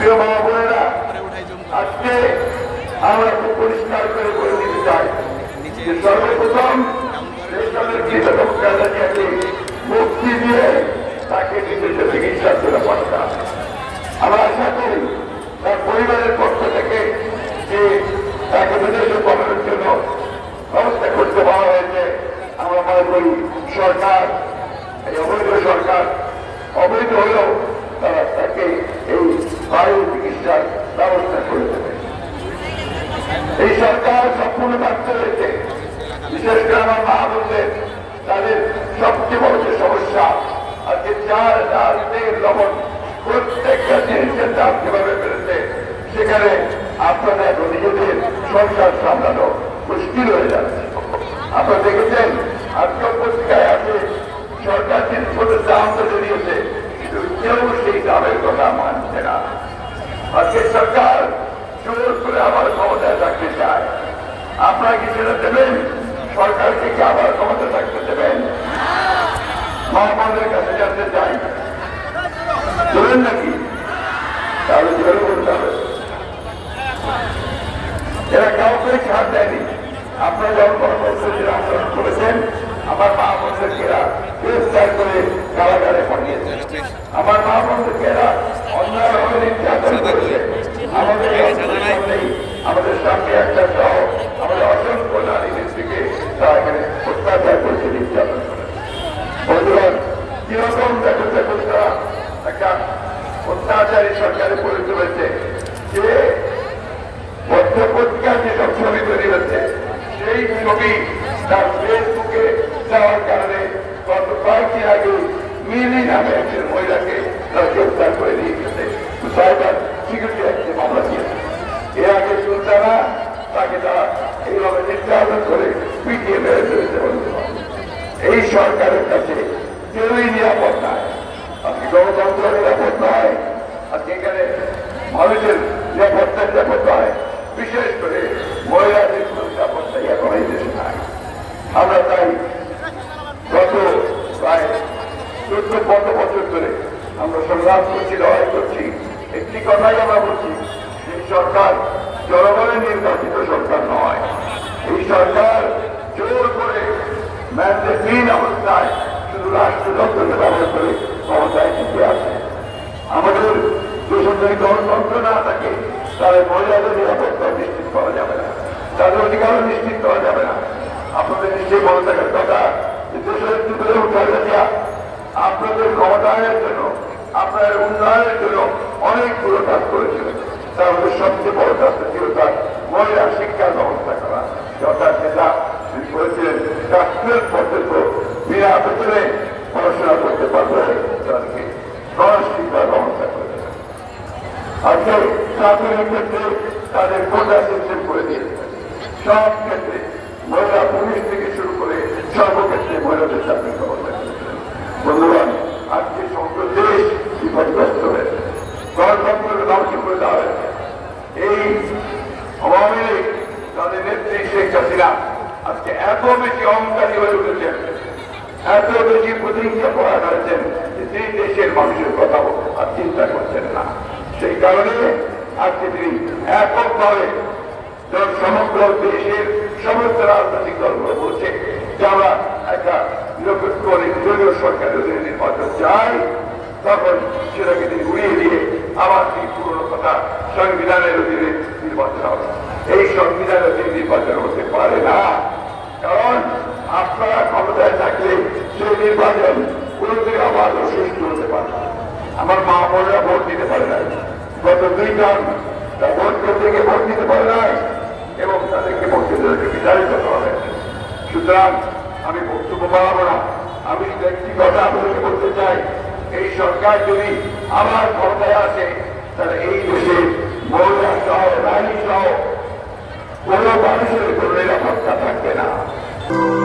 প্রিয় মা বোনেরা, আজকে আমরা খুব পরিষ্কার করে বলে দিতে চাই যে সর্বপ্রথম মুক্তি দিয়ে তাকে নিজেদের চিকিৎসার জন্য পাঠান। আমরা আশা করি তার পরিবারের পক্ষ থেকে যে তাকে বিদেশে পাঠানোর জন্য ব্যবস্থা করতে বলা হয়েছে। আমরা মনে করি সরকার, এই অবৈধ সরকার অবৈধ হলেও তারা তাকে এই বায়ু চিকিৎসার ব্যবস্থা করে দেবে। এই সরকার সম্পূর্ণ ব্যর্থ হয়েছে। বিশেষ করে আমার মা বললেন তাদের সবচেয়ে বড় যে সমস্যা আজকে চাল ডাল তেল লবণ প্রত্যেকটা জিনিসের দাম কিভাবে বেড়েছে, সেখানে আপনারা এখন নিজেদের সংসার সামলানো মুশকিল হয়ে যাচ্ছে। আপনারা দেখেছেন আজকাল পত্রিকায় আছে সরকার জিনিসপত্রের দাম তো বেরিয়েছে, কিন্তু কেউ সেই দামের কথা মানছে না। আজকে সরকার জোর করে আবার ক্ষমতায় থাকতে চায়। আপনারা কি সেটা দেবেন? সরকারকে কি আবার ক্ষমতা থাকতে দেবেন? মহামানের কাছে জানতে চাই, দেবেন নাকি? তাহলে জোরে বলতে হবে। এরা কাউকে ছাড় দেয়নি। আপনারা যখন কর্মসূচির আন্দোলন করেছেন, আমার মা বোনদেরকে এরা গ্রেফতার করে কারাগারে পাঠিয়েছে। আমার মা বোনদেরকে এরা অন্যায় ভাবে নির্যাতন করেছে। আমাদের সামনে একটা সহ আমাদের অসংখ্য নারী নেত্রীকে তারা এখানে অত্যাচার করেছে, নির্যাতন করেছে। বন্ধুগণ, কিরকম ব্যবস্থা করে তারা একটা অত্যাচারী সরকারে পরিণত হয়েছে যে পত্রিকার যেসব ছবি তৈরি হচ্ছে, সেই ছবি তার ফেসবুকে যাওয়ার কারণে গত কয়েকদিন আগে মিলি নামে একজন মহিলাকে তারা গ্রেফতার করে নিয়ে গেছে, সাইবার সিকিউরিটি অ্যাক্টে মামলা দিয়েছে। এর আগে সুলতানা তাকে তারা এইভাবে নির্যাতন করে পিটিয়ে মেরে ফেলেছে। এই সরকারের কাছে কেউই নিরাপদ নয়। আজকে গণতন্ত্র নিরাপদ নয়, আজকে এখানে মানুষের নিরাপত্তা নয়, বিশেষ করে মহিলাদের নিরাপত্তা এখন এই দেশে নাই। আমরা তাই গত প্রায় 14-15 বছর ধরে আমরা সংগ্রাম করছি, লড়াই করছি। একটি কথাই আমরা বলছি, এই সরকার জনগণের নির্বাচিত সরকার নয়। এই সরকার জোর করে ম্যান্ডেটহীন অবস্থায় শুধু রাষ্ট্রযন্ত্রকে ব্যবহার করে ক্ষমতায় টিকে আছে। আমাদের দেশের যদি গণতন্ত্র না থাকে, তাহলে মহিলাদের নিরাপত্তা নিশ্চিত করা যাবে না, তাদের অধিকারও নিশ্চিত করা যাবে না। আপনাদের নিশ্চয়ই মনে থাকার কথা, দেশের ভিতরে উঠা যাচ্ছে আপনাদের ক্ষমতায়নের জন্য, আপনার উন্নয়নের জন্য অনেকগুলো কাজ করেছিল। তার মধ্যে সবচেয়ে বড় কাজটা ছিল তার মহিলা শিক্ষার ব্যবস্থা করা। অর্থাৎ যেটা তিনি বলেছিলেন, কাশ্মীর পর্যন্ত বিনা বেতনে পড়াশোনা করতে পারবে, তাদেরকে শিক্ষার ব্যবস্থা করেছে। আজকে চাকরির ক্ষেত্রে তাদের কোটা সিস্টেম করে দিয়েছে। সব ক্ষেত্রে মহিলা পুলিশ থেকে শুরু করে সর্বক্ষেত্রে মহিলাদের চাকরির ব্যবস্থা করেছিলেন। বন্ধুগণ, আজকে সমগ্র দেশ বিপদগ্রস্ত হয়েছে, গণতন্ত্রকে ধ্বংস করে দেওয়া হয়েছে। এই আওয়ামী লীগ তাদের নেত্রী শেখ হাসিনা আজকে এত বেশি অহংকারী হয়ে উঠেছেন, এত বেশি প্রতিহিংসা করা হয়েছেন যে তিনি দেশের মানুষের কথা আর চিন্তা করছেন না। সেই কারণে আজকে তিনি এককভাবে সমগ্র দেশের সমস্ত রাজনৈতিক দলগুলো বলছে যে আমরা একটা নিরপেক্ষ দলীয় সরকারের অধীনে নির্বাচন চাই, তখন সেটাকে তিনি উড়িয়ে দিয়ে আবার সেই পুরোনো কথা সংবিধানের অধীনে নির্বাচন হবে। এই সংবিধানের অধীনে নির্বাচন হতে পারে না, কারণ আপনারা ক্ষমতায় থাকলে সেই নির্বাচন পুরোপুরি আবার সুষ্ঠু হতে পারে না। আমার মা বোনেরা ভোট দিতে পারে না, গত 2 টার্ম ভোট করতে গিয়ে ভোট দিতে পারে নাই এবং তাদেরকে ভোট দিতে বিতাড়িত করা হয়েছে। সুতরাং আমি বক্তব্য বাড়াবো না, আমি একটি কথা আপনাদেরকে বলতে চাই, এই সরকার যদি আবার ক্ষমতায় আসে, তাহলে এই দেশে মহিলা সহ নারী সহ কোনো মানুষের কোনো নিরাপত্তা থাকবে না।